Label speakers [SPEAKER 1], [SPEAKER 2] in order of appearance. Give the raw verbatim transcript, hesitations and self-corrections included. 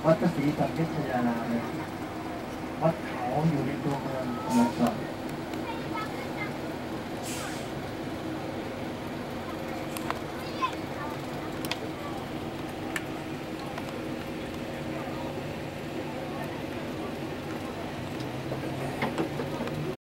[SPEAKER 1] วัดพระศรีสันเพชรยารามเนี่ยวัดเขาอยู่ในตัวเมือง